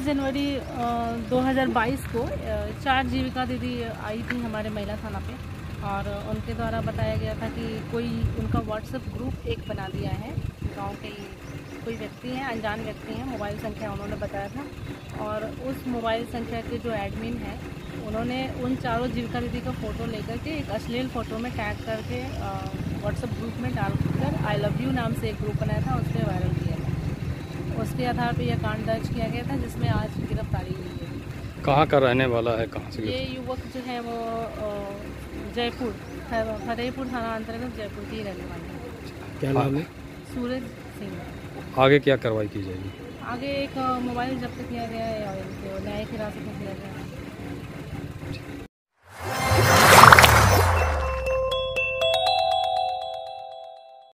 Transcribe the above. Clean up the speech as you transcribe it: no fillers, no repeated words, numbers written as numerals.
जनवरी 2022 को 4 जीविका दीदी आई थी हमारे महिला थाना पे, और उनके द्वारा बताया गया था कि कोई उनका व्हाट्सएप ग्रुप एक बना दिया है। गांव के कोई व्यक्ति हैं, अनजान व्यक्ति हैं, मोबाइल संख्या उन्होंने बताया था, और उस मोबाइल संख्या के जो एडमिन हैं उन्होंने उन चारों जीविका दीदी का फ़ोटो लेकर के एक अश्लील फ़ोटो में टैग करके व्हाट्सएप ग्रुप में डालकर आई लव यू नाम से एक ग्रुप बनाया था, उस पर वायरल किया था। उसके आधार पर यह कांड दर्ज किया गया था, जिसमें आज गिरफ्तारी हुई है। कहाँ का रहने वाला है, कहाँ से? ये युवक जो है वो जयपुर, फतेहपुर थाना अंतर्गत जयपुर की रहने वाले हैं। क्या नाम है? सूरज सिंह। आगे क्या कार्रवाई की जाएगी? आगे एक मोबाइल जब्त किया गया है और न्यायिक हिरासत में किया गया है।